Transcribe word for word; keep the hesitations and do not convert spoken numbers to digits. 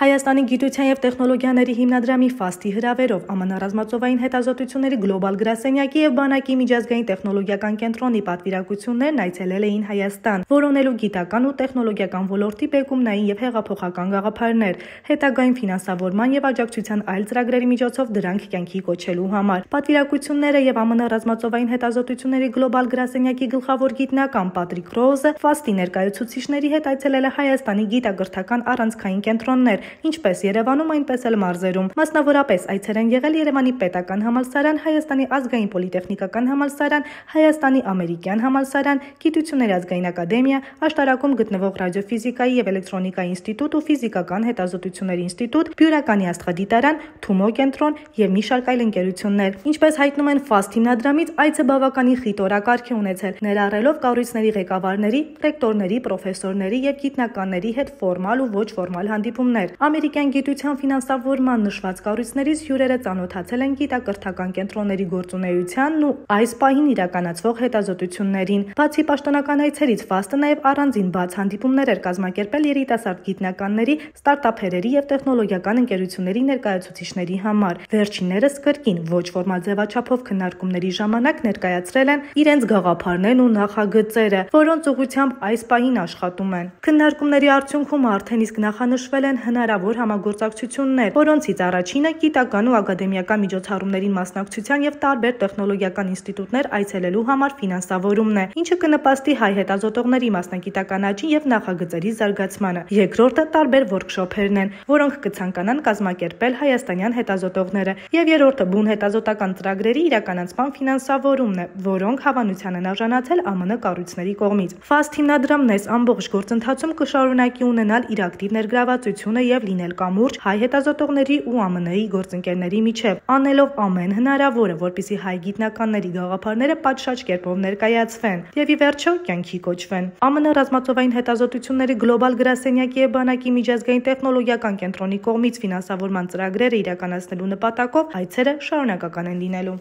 Հայաստանի գիտության և տեխնոլոգիաների հիմնադրամի ֆաստի հրավերով Ա Մ Ն ռազմածովային հետազոտությունների գլոբալ գրասենյակի և բանակի միջազգային տեխնոլոգիական կենտրոնի պատվիրակություններն այցելել էին Հայաստան, որոնելու գիտական ու տեխնոլոգիական ոլորտի բեկումնային և հեղափոխական գաղափարներ, հետագայում ֆինանսավորման և աջակցության այլ ծրագրերի միջոցով դրանք կյանքի կոչելու համար։ Պատվիրակությունները և Ա Մ Ն ռազմածովային հետազոտությունների գլոբալ գրասենյակի գլխավոր գիտնական Պատրիկ Ռոուզը ֆաստի ներկայացուցիչների հետ այցելել է Հայաստանի գիտակրթական առանցքային կենտրոններ, ինչպես Երևանում, այնպես էլ մարզերում։ Մասնավորապես այցեր են եղել Երևանի պետական համալսարան, Հայաստանի ազգային պոլիտեխնիկական համալսարան, Հայաստանի ամերիկյան համալսարան, Գիտությունների ազգային ակադեմիա, աշտարակում գտնվող ռադիոֆիզիկայի և էլեկտրոնիկայի ինստիտուտ ու ֆիզիկական հետազոտությունների ինստիտուտ, Բյուրականի աստղադիտարան, Թումո կենտրոն և մի շարք այլ ընկերություններ։ Ինչպես հայտնում են ֆաստ հիմնադրամից, այցը բավականին խիտ օրակարգ է ունեցել, ներառելով կառույցների ղեկավարների, ռեկտորների, պրոֆեսորների և գիտնականների հետ ֆորմալ ու ոչ ֆորմալ հանդիպումներ։ Ամերիկյան գիտության ֆինանսավորման նշված կառույցներից հյուրերը ծանոթացել են գիտակրթական կենտրոնների գործունեությանն ու այս պահին իրականացվող հետազոտություններին։ Բացի պաշտոնական այցերից, ֆաստը նաև առանձին բաց հանդիպումներ էր կազմակերպել երիտասարդ գիտնականների, ստարտափերերի և տեխնոլոգիական ընկերությունների ներկայացուցիչների համար։ Վերջիններս կրկին ոչ ֆորմալ ձևաչափով քննարկումների ժամանակ ներկայացրել են իրենց գաղափարներն ու նախագծերը, որոնց ուղղությամբ այս պահին աշխատում են։ Քննարկումների արդյունքում արդեն իսկ նախանշվել են հնարավոր համագործակցություններ, որոնցից առաջինը գիտական ու ակադեմիական միջոցառումներին մասնակցության և տարբեր տեխնոլոգիական ինստիտուտներ այցելելու համար ֆինանսավորումն է, ինչը կնպաստի հայ հետազոտողների մասնագիտական աճին և նախագծերի զարգացմանը։ Երկրորդը տարբեր workshop-երն են, որոնք կցանկանան կազմակերպել հայաստանյան հետազոտողները, և երրորդը բուն հետազոտական ծրագրերի իրականացման ֆինանսավորումն է, որոնք հավանության են արժանացել Ա Մ Ն կառույցների կողմից։ Ֆաստ հիմնադրամն այս ամբողջ գործընթացում կշարունակի ունենալ իր ակտիվ ներգրավվածությունը և լինել կամուրջ հայ հետազոտողների ու Ա Մ Ն-ի գործընկերների միջև, անելով ամեն հնարավորը, որպեսզի հայ գիտնականների գաղափարները պատշաճ կերպով ներկայացվեն և ի վերջո կյանքի կոչվեն։ Ա Մ Ն ռազմածովային հետազոտությունների գլոբալ գրասենյակի և բանակի միջազգային տեխնոլոգիական կենտրոնի կողմից ֆինանսավորման ծրագրերը իրականացնելու նպատակով այցերը շարունակական են լինելու։